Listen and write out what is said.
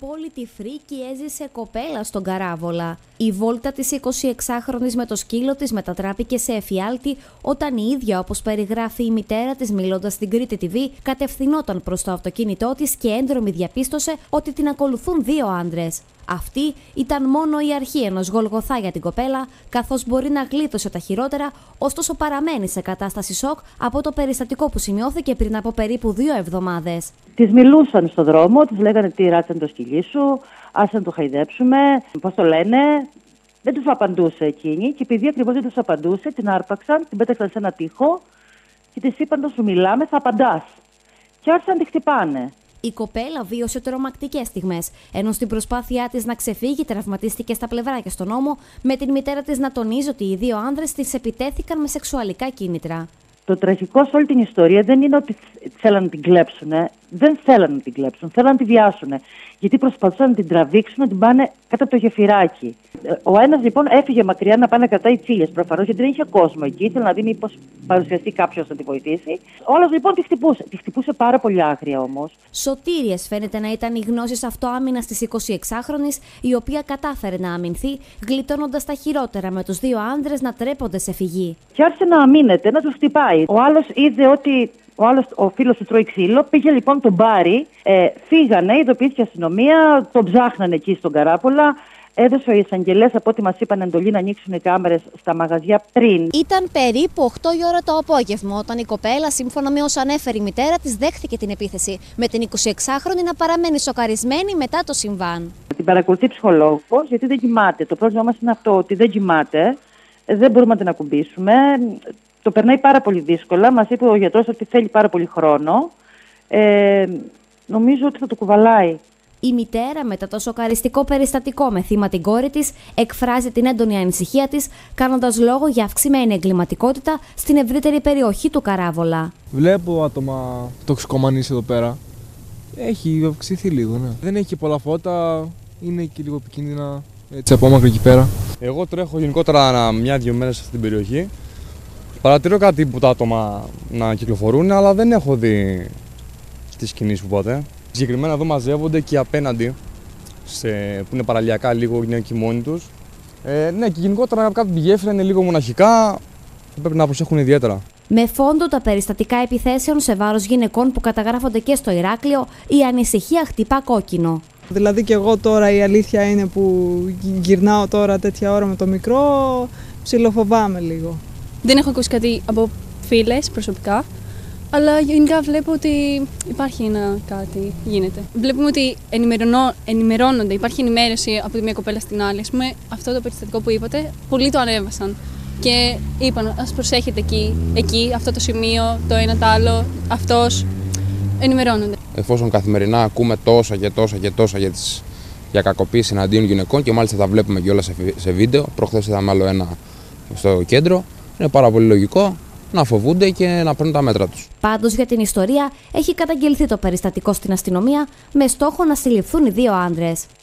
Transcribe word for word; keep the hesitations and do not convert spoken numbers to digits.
απόλυτη φρίκη έζησε κοπέλα στον Καράβολα. Η βόλτα της εικοσιεξάχρονης με το σκύλο της μετατράπηκε σε εφιάλτη όταν η ίδια, όπως περιγράφει η μητέρα της μιλώντας στην Κρήτη τι βι, κατευθυνόταν προς το αυτοκίνητό της και έντρομη διαπίστωσε ότι την ακολουθούν δύο άντρες. Αυτή ήταν μόνο η αρχή ενός γολγοθά για την κοπέλα, καθώς μπορεί να γλίτωσε τα χειρότερα, ωστόσο παραμένει σε κατάσταση σοκ από το περιστατικό που σημειώθηκε πριν από περίπου δύο εβδομάδες. Τις μιλούσαν στον δρόμο, τις λέγανε τι ράτσε το σκυλί σου, άσε να το χαϊδέψουμε, πώς το λένε. Δεν τους απαντούσε εκείνη και επειδή ακριβώς δεν τους απαντούσε, την άρπαξαν, την πέταξαν σε ένα τοίχο και της είπαν να σου μιλάμε, θα απαντάς. Και άρχισαν να τη χτυπάνε. Η κοπέλα βίωσε τρομακτικές στιγμές, ενώ στην προσπάθειά της να ξεφύγει τραυματίστηκε στα πλευρά και στον ώμο, με την μητέρα της να τονίζει ότι οι δύο άνδρες της επιτέθηκαν με σεξουαλικά κίνητρα. Το τραγικό σε όλη την ιστορία δεν είναι ότι θέλαν να την κλέψουν. Δεν θέλαν να την κλέψουν, θέλαν να τη βιάσουν. Γιατί προσπαθούσαν να την τραβήξουν, να την πάνε κάτω από το γεφυράκι. Ο ένας λοιπόν έφυγε μακριά να πάει να κρατάει τσίλιες προφανώς, γιατί δεν είχε κόσμο εκεί. Ήθελε να δει μήπως παρουσιαστεί κάποιος να τη βοηθήσει. Ο άλλος λοιπόν τη χτυπούσε. Τη χτυπούσε πάρα πολύ άγρια όμως. Σωτήριες φαίνεται να ήταν οι γνώσεις αυτοάμυνας της εικοσιεξάχρονης, η οποία κατάφερε να αμυνθεί, γλιτώνοντας τα χειρότερα με τους δύο άνδρες να τρέπονται σε φυγή. Και άρχισε να αμήνεται, να τους χτυπάει. Ο άλλος είδε ότι. Ο άλλος, ο φίλος του τρώει ξύλο, πήγε λοιπόν τον πάρει, ε, φύγανε, ειδοποιήθηκε η αστυνομία, τον ψάχνανε εκεί στον Καράβολα. Έδωσε ο εισαγγελέας, από ό,τι μας είπαν, εντολή να ανοίξουν οι κάμερες στα μαγαζιά πριν. Ήταν περίπου οκτώ η ώρα το απόγευμα, όταν η κοπέλα, σύμφωνα με όσα ανέφερε η μητέρα της, δέχθηκε την επίθεση, με την εικοσιεξάχρονη να παραμένει σοκαρισμένη μετά το συμβάν. Την παρακολουθεί ψυχολόγος, γιατί δεν κοιμάται. Το πρόβλημα μας είναι αυτό, ότι δεν κοιμάται, δεν μπορούμε να την ακουμπήσουμε. Το περνάει πάρα πολύ δύσκολα. Μας είπε ο γιατρός ότι θέλει πάρα πολύ χρόνο. Ε, νομίζω ότι θα το κουβαλάει. Η μητέρα, μετά το σοκαριστικό περιστατικό με θύμα την κόρη της, εκφράζει την έντονη ανησυχία της, κάνοντας λόγο για αυξημένη εγκληματικότητα στην ευρύτερη περιοχή του Καράβολα. Βλέπω άτομα τοξικομανείς εδώ πέρα. Έχει αυξηθεί λίγο, ναι. Δεν έχει και πολλά φώτα, είναι και λίγο επικίνδυνα έτσι απόμακρη εκεί πέρα. Εγώ τρέχω γενικότερα μια-δυο μέρες σε αυτή την περιοχή. Παρατηρώ κάτι που τα άτομα να κυκλοφορούν, αλλά δεν έχω δει τις κινήσεις ποτέ. Συγκεκριμένα εδώ μαζεύονται και απέναντι, σε, που είναι παραλιακά λίγο, είναι εκεί μόνοι τους. Ε, ναι, και γενικότερα κάτω από τη γέφυρα είναι λίγο μοναχικά, πρέπει να προσέχουν ιδιαίτερα. Με φόντο τα περιστατικά επιθέσεων σε βάρος γυναικών που καταγράφονται και στο Ηράκλειο, η ανησυχία χτυπά κόκκινο. Δηλαδή και εγώ τώρα η αλήθεια είναι που γυρνάω τώρα τέτοια ώρα με το μικρό, ψιλοφοβάμαι λίγο. Δεν έχω ακούσει κάτι από φίλες προσωπικά, αλλά γενικά βλέπω ότι υπάρχει ένα κάτι, γίνεται. Βλέπουμε ότι ενημερώνονται, υπάρχει ενημέρωση από τη μία κοπέλα στην άλλη. Ας πούμε, αυτό το περιστατικό που είπατε, πολλοί το ανέβασαν και είπαν ας προσέχετε εκεί, εκεί, αυτό το σημείο, το ένα το άλλο, αυτός, ενημερώνονται. Εφόσον καθημερινά ακούμε τόσα και τόσα και τόσα για, τις, για κακοποίηση εναντίον γυναικών και μάλιστα τα βλέπουμε και όλα σε, σε βίντεο, προχθές είδαμε άλλο ένα στο κέντρο, είναι πάρα πολύ λογικό να φοβούνται και να παίρνουν τα μέτρα τους. Πάντως για την ιστορία έχει καταγγελθεί το περιστατικό στην αστυνομία με στόχο να συλληφθούν οι δύο άντρες.